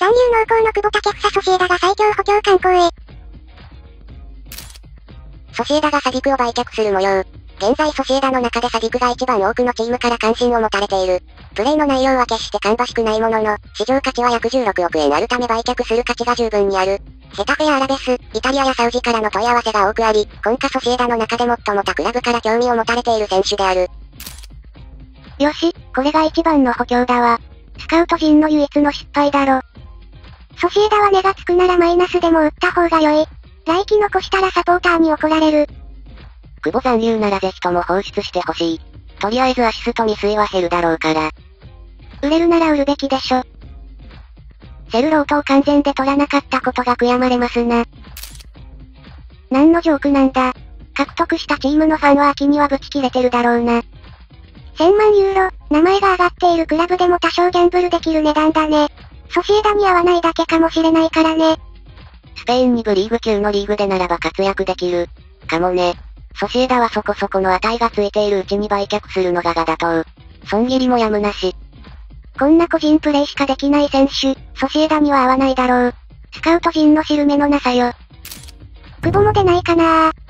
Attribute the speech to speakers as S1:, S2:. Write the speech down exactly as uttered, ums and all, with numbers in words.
S1: 残留濃厚の久保建英ソシエダが最強補強観光へ。
S2: ソシエダがサディクを売却する模様。現在ソシエダの中でサディクが一番多くのチームから関心を持たれている。プレイの内容は決して芳しくないものの、市場価値は約じゅうろくおくえんあるため売却する価値が十分にある。ヘタフェやアラベス、イタリアやサウジからの問い合わせが多くあり、今夏ソシエダの中で最も他クラブから興味を持たれている選手である。
S1: よし、これが一番の補強だわ。スカウト陣の唯一の失敗だろ。ソシエダは値がつくならマイナスでも売った方が良い。来季残したらサポーターに怒られる。
S2: 久保残留ならぜひとも放出してほしい。とりあえずアシスト未遂は減るだろうから。
S1: 売れるなら売るべきでしょ。
S2: セルロートを完全で取らなかったことが悔やまれますな。
S1: 何のジョークなんだ。獲得したチームのファンは秋にはブチ切れてるだろうな。せんまんユーロ、名前が挙がっているクラブでも多少ギャンブルできる値段だね。ソシエダに合わないだけかもしれないからね。
S2: スペインに部リーグ級のリーグでならば活躍できる。かもね。ソシエダはそこそこの値がついているうちに売却するのがが妥当。損切りもやむなし。
S1: こんな個人プレイしかできない選手、ソシエダには合わないだろう。スカウト陣の汁目のなさよ。久保も出ないかなー。